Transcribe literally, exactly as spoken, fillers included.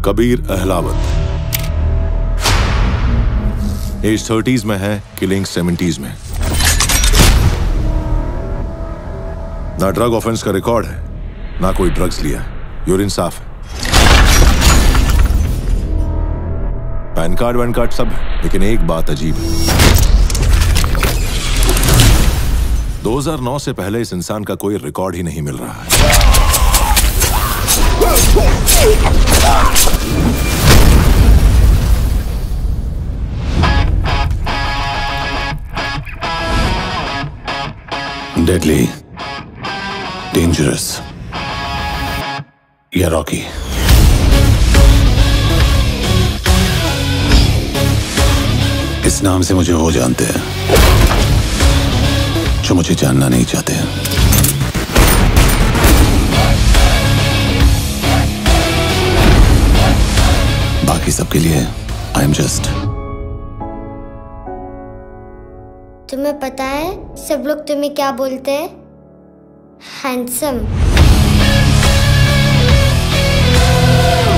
Kabir Ahlawat. As thirties में है, killing seventies में। ना ड्रग ऑफेंस का रिकॉर्ड है, ना कोई ड्रग्स लिया। यूरिन साफ है। पैन कार्ड वैन कार्ड सब है, लेकिन एक बात अजीब है। दो हज़ार नौ से पहले इस इंसान का कोई रिकॉर्ड ही नहीं मिल रहा है। डेडली, डेंजरस या रॉकी? इस नाम से मुझे वो जानते हैं जो मुझे जानना नहीं चाहते हैं। बाकी सबके लिए आई एम जस्ट। तुम्हें पता है सब लोग तुम्हें क्या बोलते हैं? हैंडसम।